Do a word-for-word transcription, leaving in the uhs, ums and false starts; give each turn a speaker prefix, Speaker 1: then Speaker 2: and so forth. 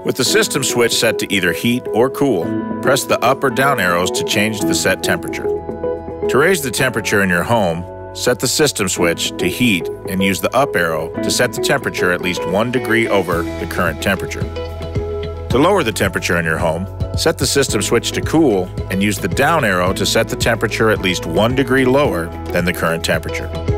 Speaker 1: With the system switch set to either heat or cool, press the up or down arrows to change the set temperature. To raise the temperature in your home, set the system switch to heat and use the up arrow to set the temperature at least one degree over the current temperature. To lower the temperature in your home, set the system switch to cool and use the down arrow to set the temperature at least one degree lower than the current temperature.